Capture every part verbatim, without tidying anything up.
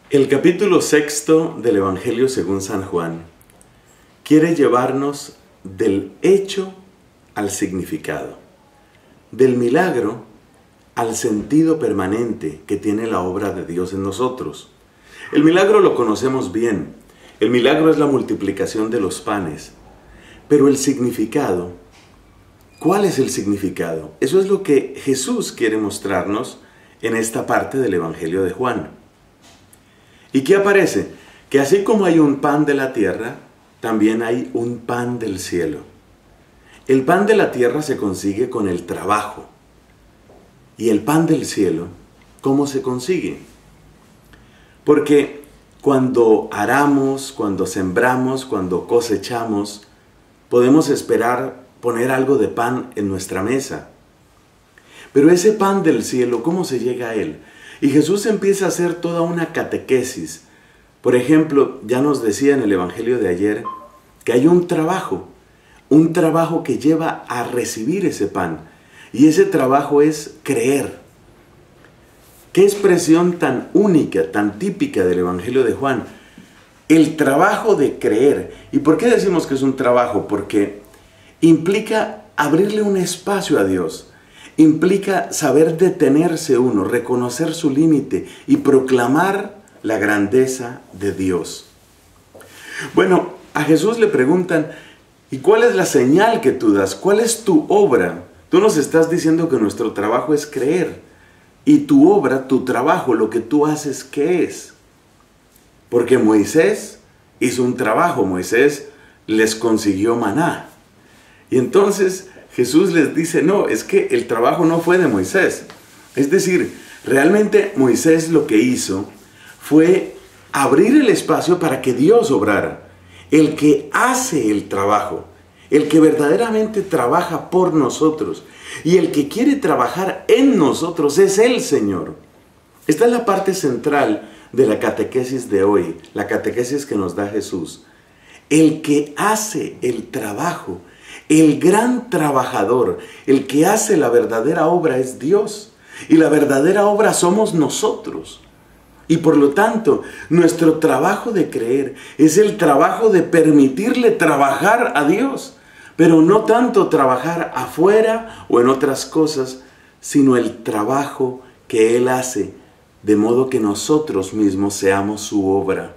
El capítulo sexto del Evangelio según San Juan quiere llevarnos del hecho al significado, del milagro al sentido permanente que tiene la obra de Dios en nosotros. El milagro lo conocemos bien. El milagro es la multiplicación de los panes. Pero el significado, ¿cuál es el significado? Eso es lo que Jesús quiere mostrarnos en esta parte del Evangelio de Juan. ¿Y qué aparece? Que así como hay un pan de la tierra, también hay un pan del cielo. El pan de la tierra se consigue con el trabajo. ¿Y el pan del cielo, cómo se consigue? Porque cuando aramos, cuando sembramos, cuando cosechamos, podemos esperar poner algo de pan en nuestra mesa. Pero ese pan del cielo, ¿cómo se llega a él? Y Jesús empieza a hacer toda una catequesis. Por ejemplo, ya nos decía en el Evangelio de ayer que hay un trabajo, un trabajo que lleva a recibir ese pan. Y ese trabajo es creer. Qué expresión tan única, tan típica del Evangelio de Juan. El trabajo de creer. ¿Y por qué decimos que es un trabajo? Porque implica abrirle un espacio a Dios. Implica saber detenerse uno, reconocer su límite y proclamar la grandeza de Dios. Bueno, a Jesús le preguntan, ¿y cuál es la señal que tú das? ¿Cuál es tu obra? Tú nos estás diciendo que nuestro trabajo es creer. Y tu obra, tu trabajo, lo que tú haces, ¿qué es? Porque Moisés hizo un trabajo, Moisés les consiguió maná. Y entonces Jesús les dice, no, es que el trabajo no fue de Moisés. Es decir, realmente Moisés lo que hizo fue abrir el espacio para que Dios obrara. El que hace el trabajo, el que verdaderamente trabaja por nosotros y el que quiere trabajar en nosotros es el Señor. Esta es la parte central de la catequesis de hoy, la catequesis que nos da Jesús. El que hace el trabajo, el gran trabajador, el que hace la verdadera obra es Dios. Y la verdadera obra somos nosotros. Y por lo tanto, nuestro trabajo de creer es el trabajo de permitirle trabajar a Dios. Pero no tanto trabajar afuera o en otras cosas, sino el trabajo que Él hace, de modo que nosotros mismos seamos su obra.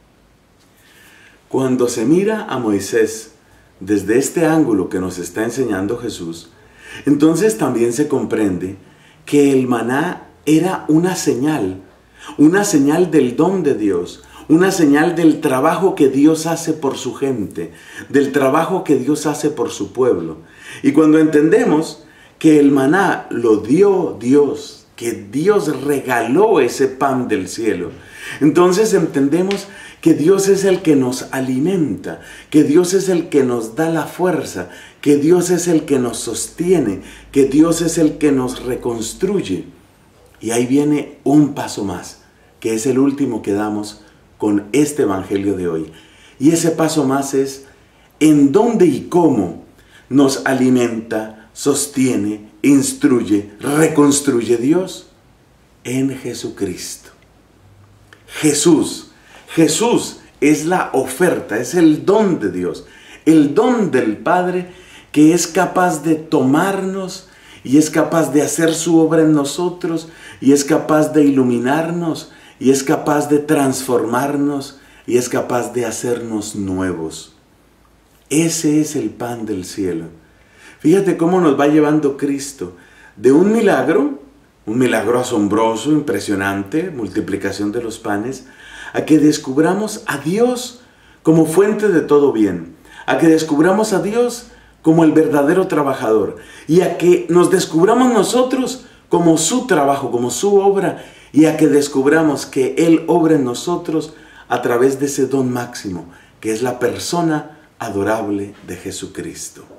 Cuando se mira a Moisés desde este ángulo que nos está enseñando Jesús, entonces también se comprende que el maná era una señal, una señal del don de Dios, una señal del trabajo que Dios hace por su gente, del trabajo que Dios hace por su pueblo. Y cuando entendemos que el maná lo dio Dios, que Dios regaló ese pan del cielo, entonces entendemos que Dios es el que nos alimenta, que Dios es el que nos da la fuerza, que Dios es el que nos sostiene, que Dios es el que nos reconstruye. Y ahí viene un paso más, que es el último que damos con este Evangelio de hoy. Y ese paso más es en dónde y cómo nos alimenta, sostiene, instruye, reconstruye Dios. En Jesucristo. Jesús. Jesús es la oferta, es el don de Dios, el don del Padre que es capaz de tomarnos y es capaz de hacer su obra en nosotros y es capaz de iluminarnos y es capaz de transformarnos y es capaz de hacernos nuevos. Ese es el pan del cielo. Fíjate cómo nos va llevando Cristo de un milagro, un milagro asombroso, impresionante, multiplicación de los panes, a que descubramos a Dios como fuente de todo bien, a que descubramos a Dios como el verdadero trabajador y a que nos descubramos nosotros como su trabajo, como su obra y a que descubramos que Él obra en nosotros a través de ese don máximo que es la persona adorable de Jesucristo.